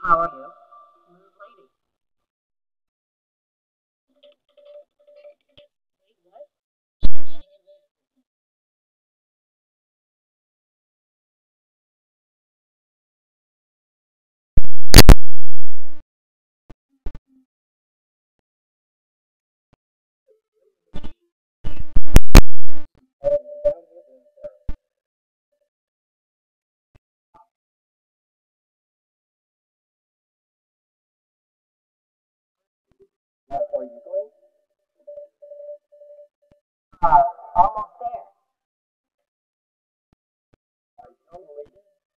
How are you? Smooth lady. Wait, what? Are you going? Almost there. Are you on the way?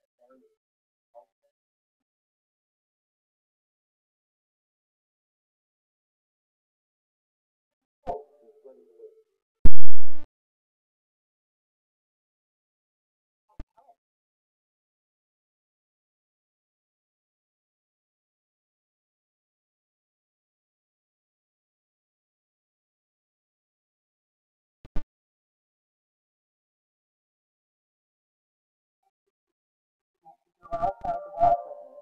Go outside the walk with me.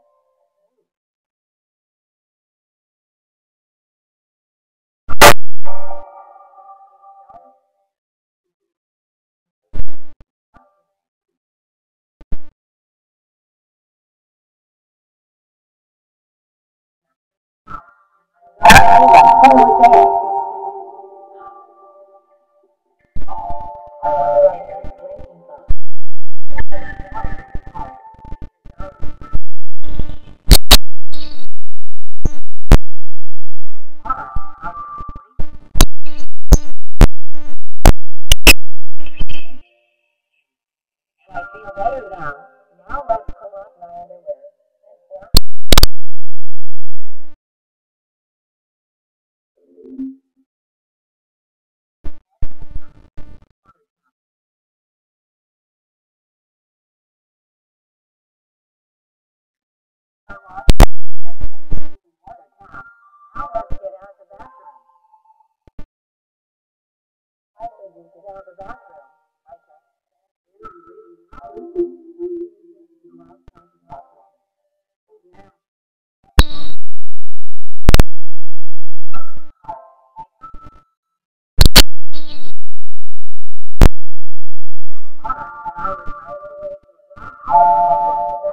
Almost there. I feel better now. Now let's put on my underwear. Now let's get out of the bathroom. I said you get out of the bathroom. Okay. I was right away from the